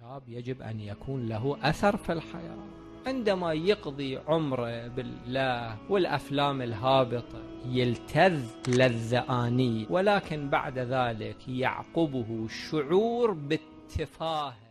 الشاب يجب أن يكون له أثر في الحياة. عندما يقضي عمره بالله والأفلام الهابطة يلتذ لذة آنية، ولكن بعد ذلك يعقبه شعور بالتفاهة